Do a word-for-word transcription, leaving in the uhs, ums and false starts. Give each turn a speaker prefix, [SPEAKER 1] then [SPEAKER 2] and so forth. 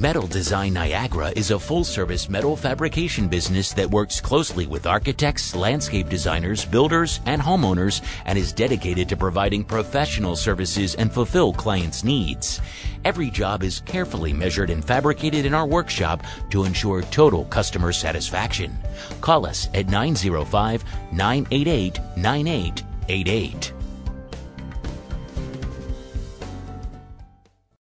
[SPEAKER 1] Metal Design Niagara is a full-service metal fabrication business that works closely with architects, landscape designers, builders, and homeowners, and is dedicated to providing professional services and fulfill clients' needs. Every job is carefully measured and fabricated in our workshop to ensure total customer satisfaction. Call us at nine zero five, nine eight eight, nine eight eight eight.